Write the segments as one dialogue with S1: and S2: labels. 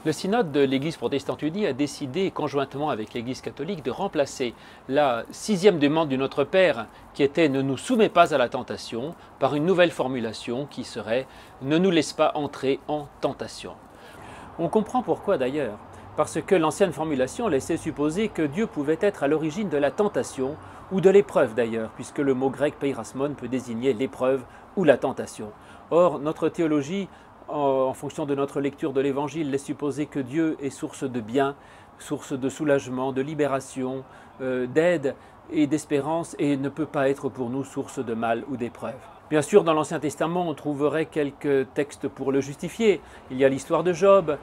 S1: Le synode de l'Église protestante unie a décidé, conjointement avec l'Église catholique, de remplacer la 6e demande du Notre Père, qui était « Ne nous soumets pas à la tentation », par une nouvelle formulation qui serait « Ne nous laisse pas entrer en tentation ». On comprend pourquoi d'ailleurs, parce que l'ancienne formulation laissait supposer que Dieu pouvait être à l'origine de la tentation, ou de l'épreuve d'ailleurs, puisque le mot grec peirasmon peut désigner l'épreuve ou la tentation. Or, notre théologie, en fonction de notre lecture de l'Évangile, laisse supposer que Dieu est source de bien, source de soulagement, de libération, d'aide et d'espérance, et ne peut pas être pour nous source de mal ou d'épreuve. Bien sûr, dans l'Ancien Testament, on trouverait quelques textes pour le justifier. Il y a l'histoire de Job,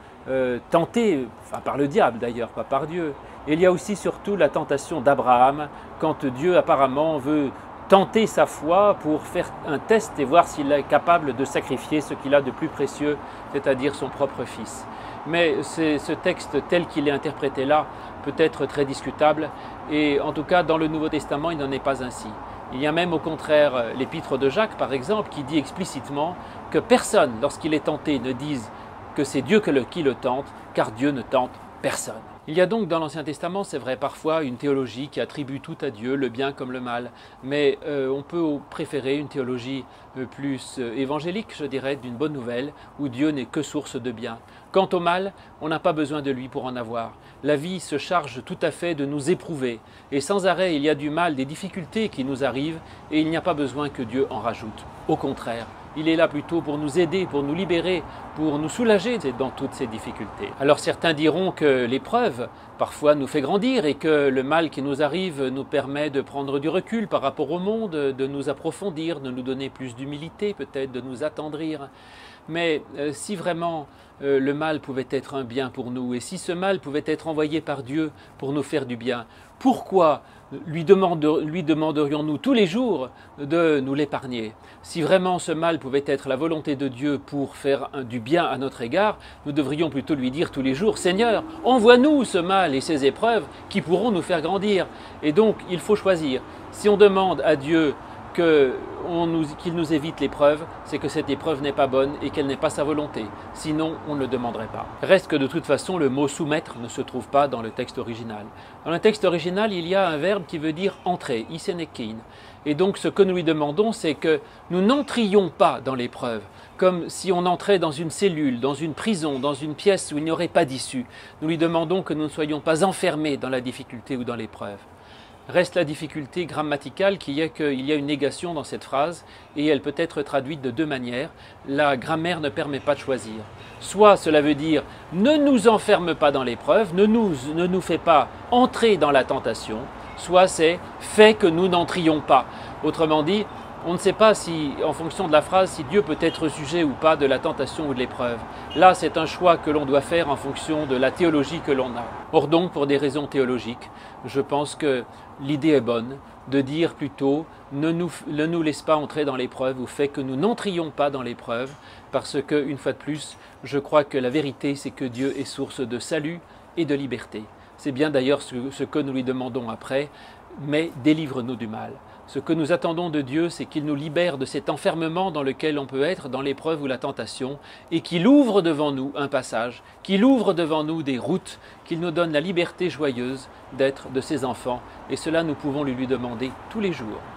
S1: tenté, par le diable d'ailleurs, pas par Dieu. Et il y a aussi surtout la tentation d'Abraham, quand Dieu apparemment veut tenter sa foi pour faire un test et voir s'il est capable de sacrifier ce qu'il a de plus précieux, c'est-à-dire son propre fils. Mais ce texte tel qu'il est interprété là peut être très discutable et en tout cas dans le Nouveau Testament il n'en est pas ainsi. Il y a même au contraire l'épître de Jacques par exemple qui dit explicitement que personne lorsqu'il est tenté ne dise que c'est Dieu qui le tente car Dieu ne tente personne. Il y a donc dans l'Ancien Testament, c'est vrai, parfois une théologie qui attribue tout à Dieu, le bien comme le mal, mais on peut préférer une théologie plus évangélique, je dirais, d'une bonne nouvelle, où Dieu n'est que source de bien. Quant au mal, on n'a pas besoin de lui pour en avoir. La vie se charge tout à fait de nous éprouver, et sans arrêt il y a du mal, des difficultés qui nous arrivent, et il n'y a pas besoin que Dieu en rajoute. Au contraire, il est là plutôt pour nous aider, pour nous libérer, pour nous soulager dans toutes ces difficultés. Alors certains diront que l'épreuve parfois nous fait grandir et que le mal qui nous arrive nous permet de prendre du recul par rapport au monde, de nous approfondir, de nous donner plus d'humilité peut-être, de nous attendrir. Mais si vraiment le mal pouvait être un bien pour nous et si ce mal pouvait être envoyé par Dieu pour nous faire du bien, pourquoi lui demanderions-nous tous les jours de nous l'épargner? Si vraiment ce mal pouvait être la volonté de Dieu pour faire du bien à notre égard, nous devrions plutôt lui dire tous les jours « Seigneur, envoie-nous ce mal et ces épreuves qui pourront nous faire grandir ». Et donc il faut choisir. Si on demande à Dieu qu'il nous évite l'épreuve, c'est que cette épreuve n'est pas bonne et qu'elle n'est pas sa volonté. Sinon, on ne le demanderait pas. Reste que de toute façon, le mot soumettre ne se trouve pas dans le texte original. Dans le texte original, il y a un verbe qui veut dire entrer, isenekein. Et donc, ce que nous lui demandons, c'est que nous n'entrions pas dans l'épreuve, comme si on entrait dans une cellule, dans une prison, dans une pièce où il n'y aurait pas d'issue. Nous lui demandons que nous ne soyons pas enfermés dans la difficulté ou dans l'épreuve. Reste la difficulté grammaticale qui est qu'il y a une négation dans cette phrase et elle peut être traduite de deux manières. La grammaire ne permet pas de choisir. Soit cela veut dire « ne nous enferme pas dans l'épreuve, ne nous fais pas entrer dans la tentation », soit c'est « fais que nous n'entrions pas ». Autrement dit, on ne sait pas si, en fonction de la phrase, si Dieu peut être sujet ou pas de la tentation ou de l'épreuve. Là, c'est un choix que l'on doit faire en fonction de la théologie que l'on a. Or donc, pour des raisons théologiques, je pense que l'idée est bonne de dire plutôt ne nous laisse pas entrer dans l'épreuve ou fait que nous n'entrions pas dans l'épreuve parce que, une fois de plus, je crois que la vérité, c'est que Dieu est source de salut et de liberté. C'est bien d'ailleurs ce que nous lui demandons après, mais délivre-nous du mal. Ce que nous attendons de Dieu, c'est qu'il nous libère de cet enfermement dans lequel on peut être dans l'épreuve ou la tentation et qu'il ouvre devant nous un passage, qu'il ouvre devant nous des routes, qu'il nous donne la liberté joyeuse d'être de ses enfants. Et cela, nous pouvons lui demander tous les jours.